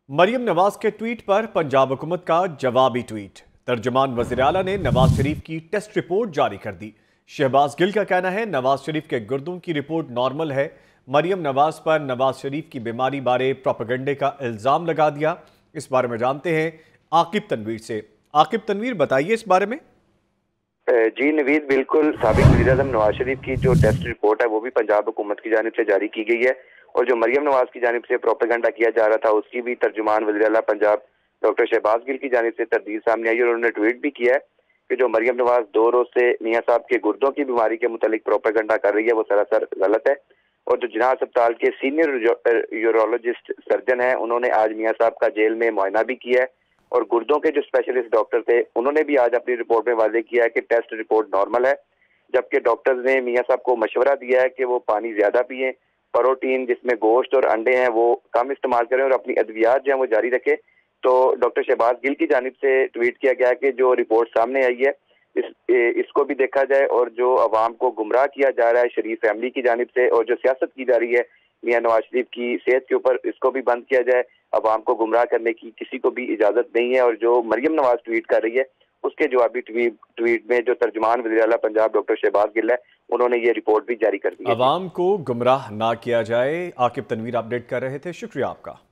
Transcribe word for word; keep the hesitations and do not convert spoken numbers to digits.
मरियम नवाज के ट्वीट पर पंजाब हुकूमत का जवाबी ट्वीट। तर्जुमान वज़ीर आला ने नवाज शरीफ की टेस्ट रिपोर्ट जारी कर दी। शहबाज गिल का कहना है नवाज शरीफ के गुर्दों की रिपोर्ट नॉर्मल है। मरियम नवाज पर नवाज शरीफ की बीमारी बारे प्रोपेगेंडे का इल्ज़ाम लगा दिया। इस बारे में जानते हैं आकिब तनवीर से। आकिब तनवीर, बताइए इस बारे में। जी नवीद, बिल्कुल साबिक वज़ीर-ए-आज़म नवाज शरीफ की जो टेस्ट रिपोर्ट है वो भी पंजाब हुकूमत की जानिब से जारी की गई है, और जो मरियम नवाज की जानिब से प्रोपेगेंडा किया जा रहा था उसकी भी तर्जुमान वज़ीर आला पंजाब डॉक्टर शहबाज गिल की जानिब से तरदीद सामने आई, और उन्होंने ट्वीट भी किया है कि जो मरियम नवाज दो रोज से मियाँ साहब के गुर्दों की बीमारी के मुतालिक प्रोपेगेंडा कर रही है वो सरासर गलत है। और जो जिना अस्पताल के सीनियर यूरोलॉजिस्ट सर्जन हैं उन्होंने आज मियाँ साहब का जेल में मुआयना भी किया है, और गुर्दों के जो स्पेशलिस्ट डॉक्टर थे उन्होंने भी आज अपनी रिपोर्ट में वाज़ेह किया है कि टेस्ट रिपोर्ट नॉर्मल है। जबकि डॉक्टर्स ने मियाँ साहब को मशवरा दिया है कि वो पानी ज़्यादा पिएं, प्रोटीन जिसमें गोश्त और अंडे हैं वो कम इस्तेमाल करें, और अपनी अद्वियात जो है वो जारी रखें। तो डॉक्टर शहबाज गिल की जानिब से ट्वीट किया गया कि जो रिपोर्ट सामने आई है इस इसको भी देखा जाए, और जो अवाम को गुमराह किया जा रहा है शरीफ फैमिली की जानिब से, और जो सियासत की जा रही है मियाँ नवाज शरीफ की सेहत के ऊपर, इसको भी बंद किया जाए। अवाम को गुमराह करने की किसी को भी इजाजत नहीं है। और जो मरियम नवाज ट्वीट कर रही है उसके जवाबी ट्वीट ट्वीट में जो तर्जुमान वज़ीर आला पंजाब डॉक्टर शहबाज गिल है उन्होंने ये रिपोर्ट भी जारी कर दी है। अवाम को गुमराह ना किया जाए। आकिब तनवीर अपडेट कर रहे थे, शुक्रिया आपका।